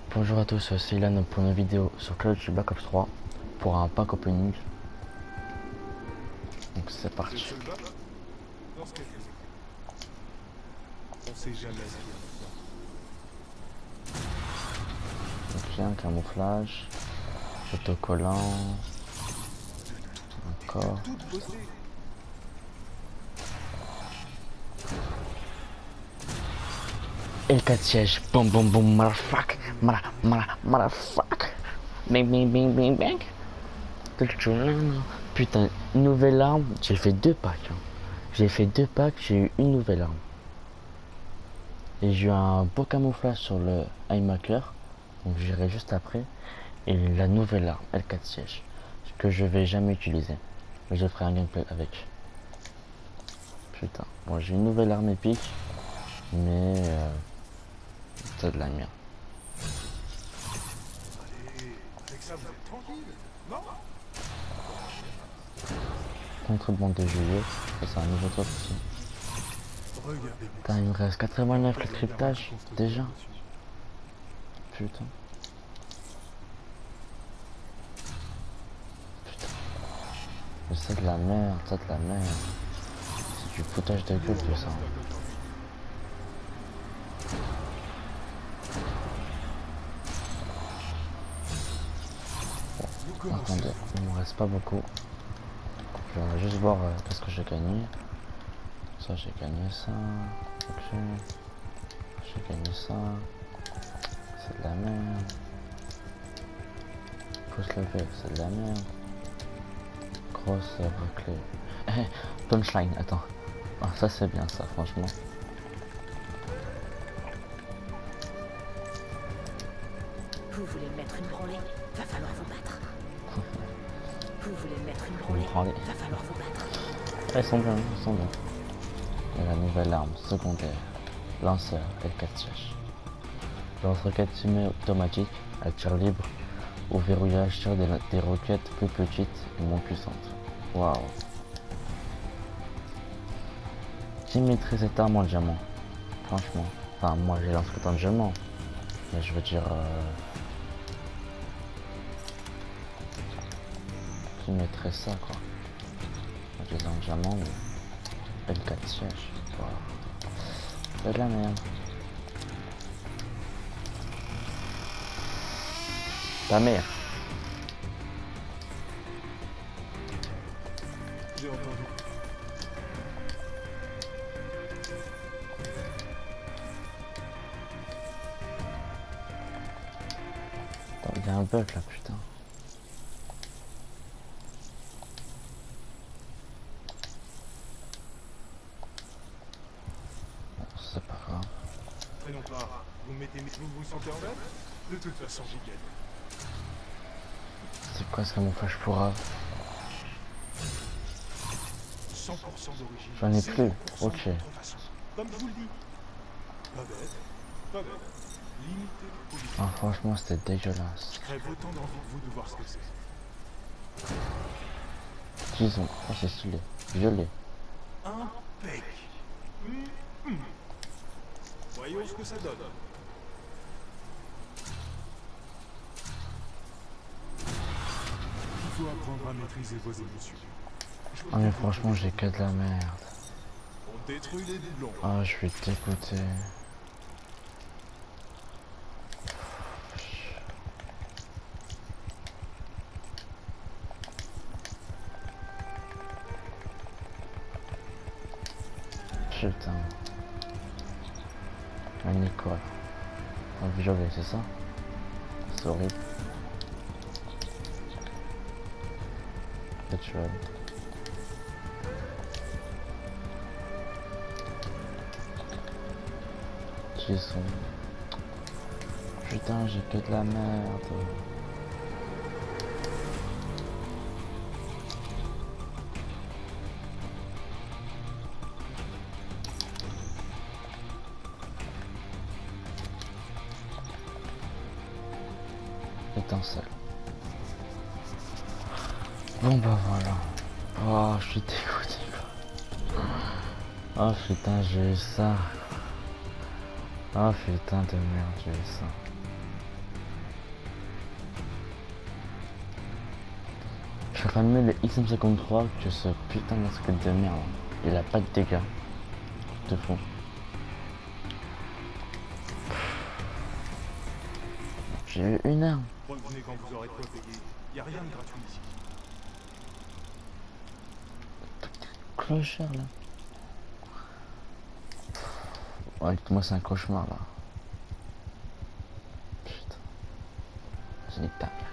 Bonjour à tous, c'est Ilan pour une vidéo sur Call of Duty Black Ops 3 pour un pack opening. Donc c'est parti. On sait jamais ce qu'il y a. Ok, un camouflage, autocollant, encore. Et le 4 sièges, boum boum boum, motherfuck, motherfuck, bang bang bang bang bang. Putain, une nouvelle arme, j'ai fait deux packs. J'ai fait deux packs, j'ai eu une nouvelle arme. Et j'ai eu un beau camouflage sur le iMaker, donc j'irai juste après. Et la nouvelle arme, L4 siège, que je vais jamais utiliser. Mais je ferai un gameplay avec. Putain, bon j'ai une nouvelle arme épique, mais c'est de la merde. Allez, avec ça vous êtes tranquille, non? Contrebande de juillet, ça c'est un nouveau truc aussi. Regardez. Putain, il me reste 89 le cryptage, déjà. Putain. Mais c'est de la merde, c'est de la merde. C'est du foutage de gueule tout ça. Bon, attendez, il me reste pas beaucoup. Je vais juste voir qu'est-ce que j'ai gagné. Ça j'ai gagné ça. Ok. J'ai gagné ça. C'est de la merde. Faut se lever, c'est de la merde. Grosse clé. Punchline, attends. Ah, ça c'est bien ça, franchement. Vous voulez mettre une branlée? Va falloir vous battre. Vous voulez mettre une branlée? Va falloir vous battre. Elles sont bien, elles sont bien. Et la nouvelle arme secondaire. Lanceur L4 siège. Lance-roquette semi-automatique à tir libre. Au verrouillage tire des roquettes plus petites et moins puissantes. Waouh. Qui maîtrise cette arme en diamant? Franchement. Enfin moi j'ai lancé en diamant. Mais je veux dire... qui maîtrise ça quoi? Moi j'ai en diamant mais... L4 siège. Waouh. C'est de la merde. Ta mère. J'ai entendu. Attends, il y a un bug là, putain. Bon, c'est pas grave. Traînons pas. Vous mettez vous vous sentez en veine? De toute façon, j'y gagne. C'est quoi ce camouflage pour Ave? 100% d'origine. J'en ai plus. 0% Ok. de contrefaçon. Comme je vous le dis. Pas bête. Pas bête. Limité de politique. Ah, franchement, c'était dégueulasse. Je crève autant d'envie que vous de voir ce que c'est. Disons. Oh, c'est stylé. Violet. Impec. Voyons ce que ça donne. Il faut apprendre à maîtriser vos émotions. Ah, mais franchement, j'ai que de la merde. On détruit les doublons. Ah, je suis dégoûté. Putain. Un Nicole. Un violet, c'est ça? C'est horrible. Pétrole. Qui sont? Putain, j'ai que de la merde. Étincelle. Bon bah voilà. Oh, je suis dégoûté quoi. Oh putain, j'ai eu ça. Oh putain de merde, j'ai eu ça. Je ramène le XM53 que ce putain de squelette de merde. Il a pas de dégâts. De fond. J'ai eu une arme. Revenez quand vous aurez quoi payer. Y a rien de gratuit ici. Clochard là. Ouais, moi c'est un cauchemar là. Putain. J'ai nique ta mère.